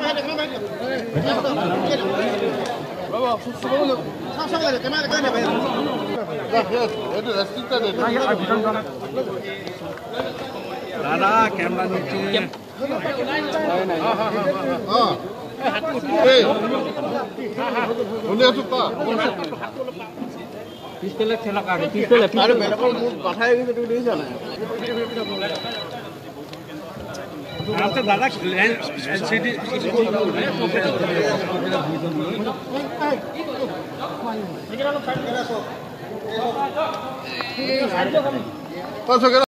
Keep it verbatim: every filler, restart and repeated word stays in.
দাদা ক্যামেরা নিচ্ছে পিস্তলে ঠেলা কাটে পিস্তলে আরে মেলাকল মুখ পাঠায় গেছে তুই দিছ না আচ্ছা দাদা এলসিডি এখানে সাইড করে রাখো